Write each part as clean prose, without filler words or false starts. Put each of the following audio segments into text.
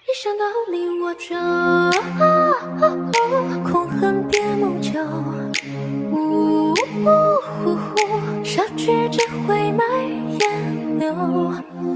一想到你我就空恨别梦久，小曲只会埋烟柳。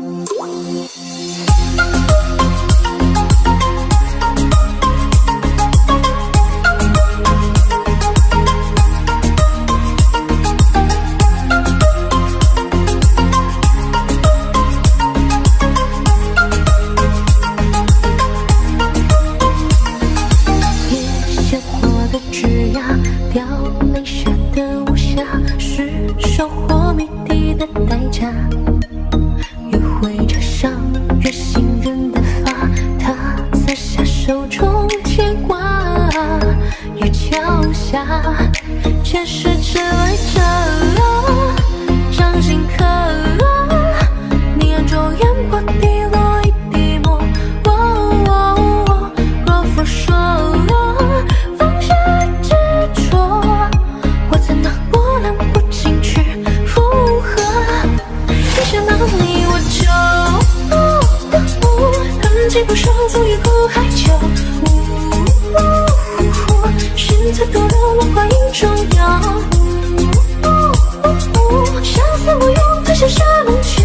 枝桠凋零下的无暇，是收获谜底的代价。约会车上约行人的发，他撒下手中牵挂。月桥下，前世只为这掌心刻。你眼中烟波滴落一滴墨，若佛说。恨不说总也不害羞，寻才多的浪花影中摇，相思无用，再下沙梦秋。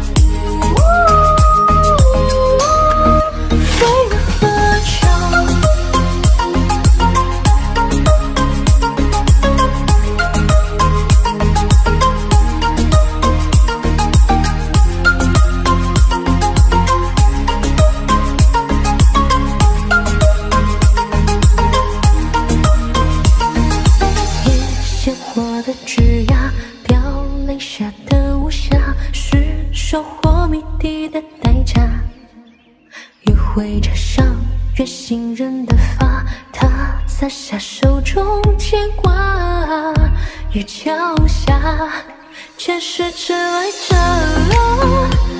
为了何求？枝桠凋零下的无暇，是收获谜底的代价。约会车上约行人的发，他撒下手中牵挂。月桥下，前世只为这